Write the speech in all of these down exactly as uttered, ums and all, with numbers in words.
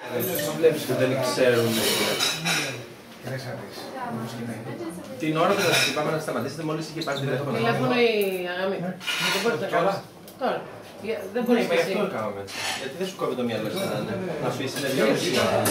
Βλέπεις που δεν ξέρουν. Την ώρα που θα πάμε να σταματήσετε μόλις είχε πάρει τηλέφωνο. Τηλέφωνο η αγαμή. Δεν μπορείς να κάνεις. Τώρα. Δεν μπορείς να αυτό κάνουμε έτσι. Γιατί δεν σου κόβει το μυαλό σου να πεις είναι δύο ώρες.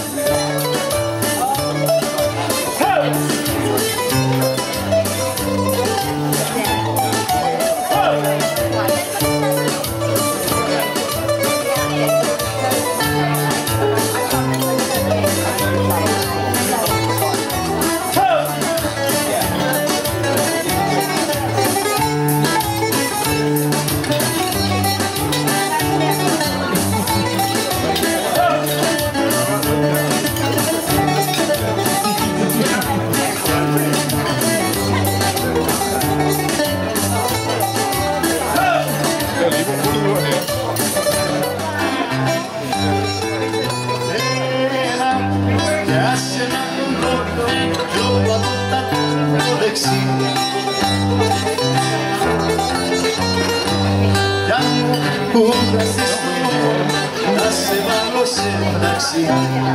Να σε βάλω σε ταξί.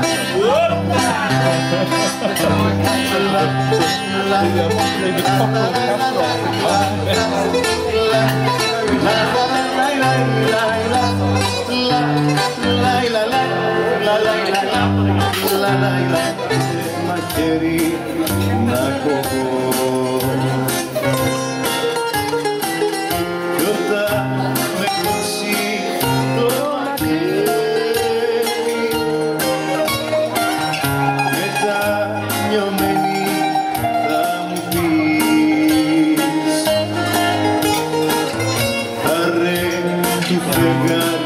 Μαχαίρι να κοβώ κι όταν με κόψει το μαχαίρι μετανιωμένη θα μου πεις αρέ του φεγγάρι